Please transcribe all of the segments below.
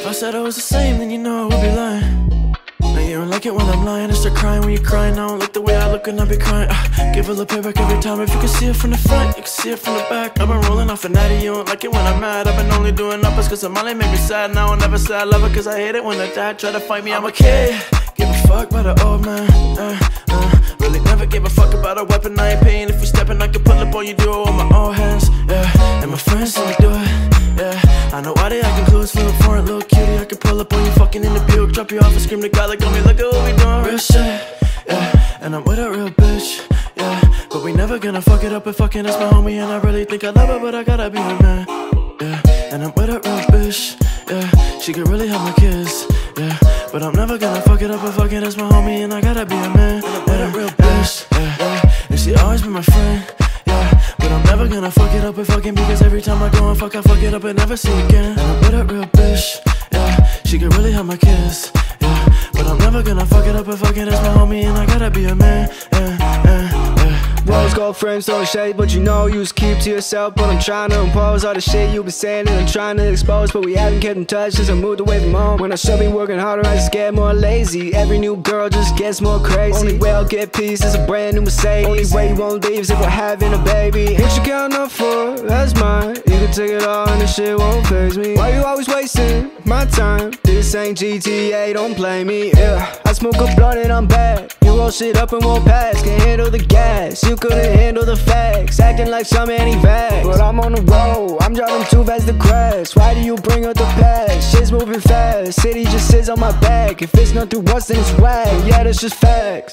I said I was the same, then you know I would be lying. Now you don't like it when I'm lying. I start crying when you're crying. I don't like the way I look and I be crying. Give a little payback every time. If you can see it from the front, you can see it from the back. I've been rolling off a natty. You don't like it when I'm mad. I've been only doing uppers cause the money make me sad. Now I'll never say I love her cause I hate it when I die. Try to fight me, I'm a kid. Give a fuck about an old man. Really never give a fuck about a weapon. I ain't paying if you stepping. I can pull up on you, do it with my own hands. Yeah, and my friends see me do it. Yeah, I know why they acting clueless, feeling foreign, little cutie. I can pull up on you fucking in the Buick, drop you off and scream to God like, homie, look at what we doing, real shit. Yeah, and I'm with a real bitch. Yeah, but we never gonna fuck it up if fucking is my homie. And I really think I love her, but I gotta be her man. Yeah, and I'm with a real bitch. Yeah, she could really have my kids. Yeah, but I'm never gonna fuck it up if fucking is my homie. And I gotta be her man. And I'm with a real bitch. Yeah, and she always been my friend. But I'm never gonna fuck it up with fucking because every time I go and fuck, I fuck it up and never see again. And I'm with a real bitch, yeah, she could really have my kids, yeah, but I'm never gonna fuck it up with fucking as my homie. And I gotta be a man, Rose gold frames throwing shade, but you know you just keep to yourself. But I'm trying to impose all the shit you been saying and I'm trying to expose, but we haven't kept in touch since I moved away from home. When I should be working harder, I just get more lazy. Every new girl just gets more crazy. Only way I'll get peace is a brand new Mercedes. Only way you won't leave is if we're having a baby. Ain't you counting up for, that's mine. You can take it all and this shit won't faze me. Why you always wasting my time? This ain't GTA, don't play me, yeah. I smoke a blunt and I'm bad. You roll shit up and won't pass. Can't handle the gas, you couldn't handle the facts. Acting like some anti-vax, but I'm on the road, I'm driving too fast to crash. Why do you bring up the past? Shit's moving fast, city just sits on my back. If it's not through us then it's whack, yeah that's just facts.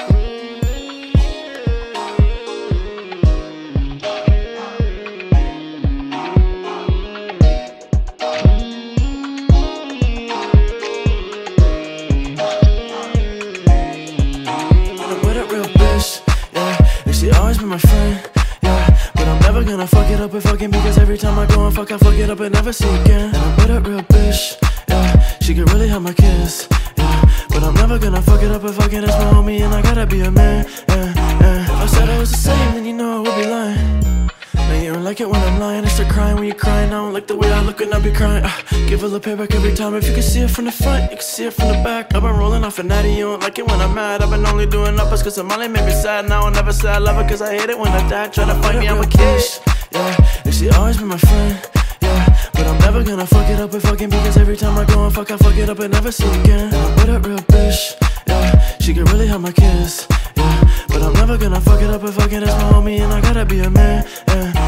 She always been my friend, yeah, but I'm never gonna fuck it up with fucking because every time I go and fuck, I fuck it up and never see again. And I'm with a real bitch, yeah, she could really have my kids, yeah, but I'm never gonna fuck it up with fucking as my homie. And I gotta be a man, If I said I was the same, then you know I would be lying. Now you don't like it when I'm lying. I start crying when you're crying. I don't like the way I look and I be crying. Give a little payback every time. If you can see it from the front, you can see it from the back. I've been rolling off a natty. You don't like it when I'm mad. I've been only doing uppers cause the money made me sad. Now I'll never say I love her cause I hate it when I die. Try to fight me, I'm a kid. Yeah, and she always been my friend. Yeah, but I'm never gonna fuck it up with fucking because every time I go and fuck, I fuck it up and never see again. And I'm with a real bitch. Yeah, she could really have my kids. Yeah, but I'm never gonna fuck it up with fucking as my homie. And I gotta be a man,